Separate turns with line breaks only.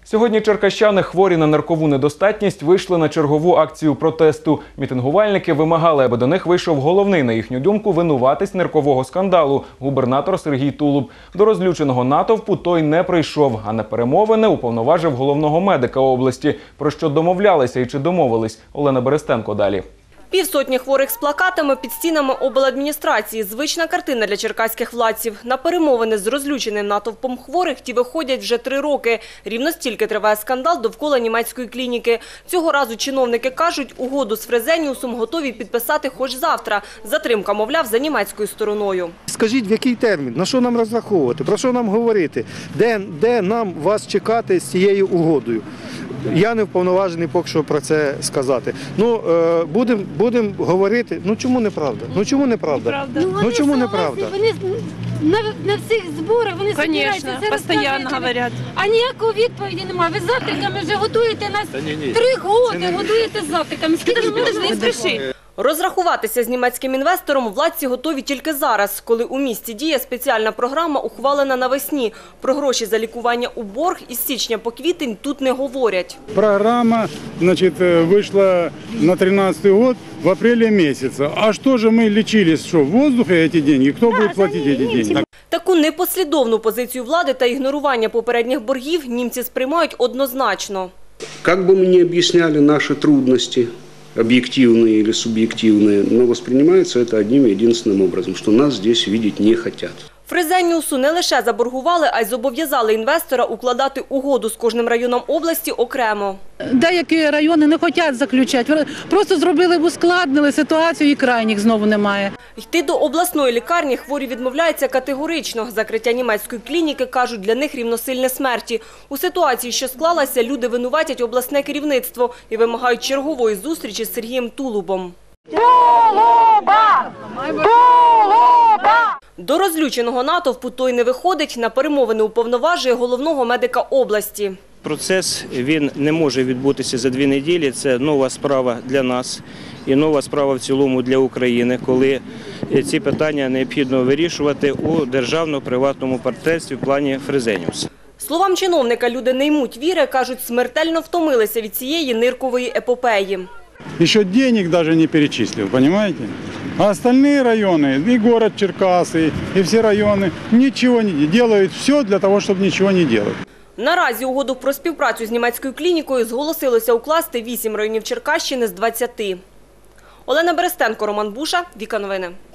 Сьогодні черкащани, хворі на наркову недостатність, вийшли на чергову акцію протесту. Мітингувальники вимагали, аби до них вийшов головний, на їхню думку, винуватець наркового скандалу – губернатор Сергій Тулуб. До розлюченого натовпу той не прийшов, а на перемовини уповноважив головного медика області. Про що домовлялися і чи домовились – Олена Берестенко далі.
Півсотні хворих з плакатами під стінами обладміністрації – звична картина для черкаських владців. На перемовини з розлюченим натовпом хворих ті виходять вже 3 роки. Рівно стільки триває скандал довкола німецької клініки. Цього разу чиновники кажуть, угоду з Фрезеніусом готові підписати хоч завтра. Затримка, мовляв, за німецькою стороною.
Скажіть, в який термін, на що нам розраховувати, про що нам говорити, де нам вас чекати з цією угодою? Я не вповноважений поки що про це сказати. Будемо говорити. Чому неправда? Чому неправда? Чому неправда?
Вони на всіх зборах, вони збираються, це розказують. А ніякої відповіді немає. Ви з завтраками вже готуєте нас 3 роки, готуєте з завтраками. Скільки можна не спішити?
Розрахуватися з німецьким інвестором владці готові тільки зараз, коли у місті діє спеціальна програма, ухвалена навесні. Про гроші за лікування у борг із січня по квітень тут не говорять.
Програма, вийшла на 2013 год в апреле месяце. А что же мы лечились? Что, в воздухе эти деньги? Кто будет платить эти деньги?
Таку непослідовну позицію влади та ігнорування попередніх боргів німці сприймають однозначно.
Як би ми не об'ясняли наші трудності, объективные или субъективные, но воспринимается это одним единственным образом, что нас здесь видеть не хотят.
Фрезеніусу не лише заборгували, а й зобов'язали інвестора укладати угоду з кожним районом області окремо.
Деякі райони не хочуть заключати, просто зробили б ускладнили ситуацію і крайніх знову немає.
Йти до обласної лікарні хворі відмовляються категорично. Закриття німецької клініки, кажуть, для них рівносильне смерті. У ситуації, що склалася, люди винуватять обласне керівництво і вимагають чергової зустрічі з Сергієм Тулубом. Тулуба! Тулуба! До розлюченого натовпу той не виходить, на перемовини уповноважує головного медика області.
Процес він не може відбутися за 2 неділі. Це нова справа для нас і нова справа в цілому для України, коли ці питання необхідно вирішувати у державно-приватному партнерстві в плані Фрезеніуса.
Словам чиновника, люди не ймуть віри, кажуть, смертельно втомилися від цієї ниркової епопеї.
Еще денег даже не перечислил, понимаете? А остальные районы, и город Черкасы, и все районы ничего не делают, все для того, чтобы ничего не делать.
Наразі угоду про співпрацю з німецькою клінікою зголосилося укласти 8 районів Черкащини з 20. Олена Берестенко, Роман Буша, Віка Новини.